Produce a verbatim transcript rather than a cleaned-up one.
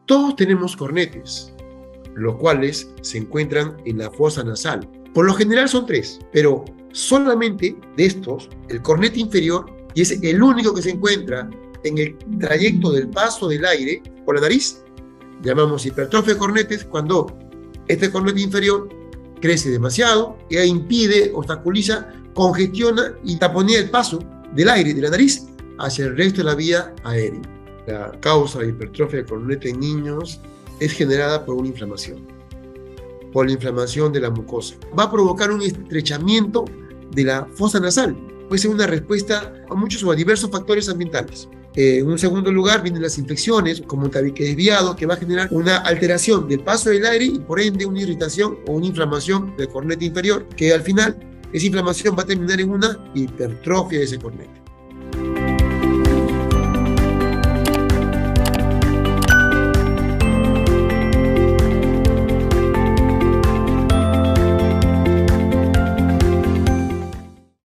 Todos tenemos cornetes, los cuales se encuentran en la fosa nasal. Por lo general son tres, pero solamente de estos, el cornete inferior, y es el único que se encuentra en el trayecto del paso del aire por la nariz, llamamos hipertrofia de cornetes cuando este cornete inferior crece demasiado e impide, obstaculiza, congestiona y taponea el paso del aire de la nariz hacia el resto de la vía aérea. La causa de hipertrofia de cornete en niños es generada por una inflamación, por la inflamación de la mucosa. Va a provocar un estrechamiento de la fosa nasal. Puede ser una respuesta a muchos o a diversos factores ambientales. Eh, en un segundo lugar vienen las infecciones, como un tabique desviado, que va a generar una alteración del paso del aire y por ende una irritación o una inflamación del cornete inferior, que al final esa inflamación va a terminar en una hipertrofia de ese cornete.